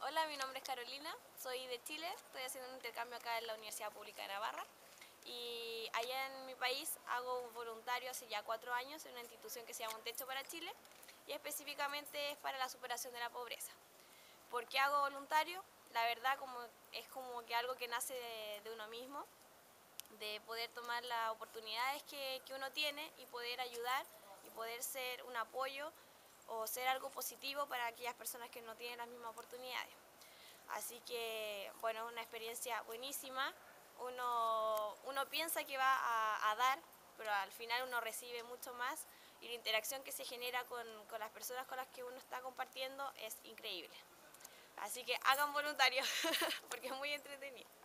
Hola, mi nombre es Carolina, soy de Chile, estoy haciendo un intercambio acá en la Universidad Pública de Navarra y allá en mi país hago un voluntario hace ya 4 años en una institución que se llama Un Techo para Chile y específicamente es para la superación de la pobreza. ¿Por qué hago voluntario? La verdad es como que algo que nace de uno mismo, de poder tomar las oportunidades que uno tiene y poder ayudar y poder ser un apoyo o ser algo positivo para aquellas personas que no tienen las mismas oportunidades. Así que, bueno, es una experiencia buenísima. Uno piensa que va a dar, pero al final uno recibe mucho más y la interacción que se genera con las personas con las que uno está compartiendo es increíble. Así que hagan voluntarios porque es muy entretenido.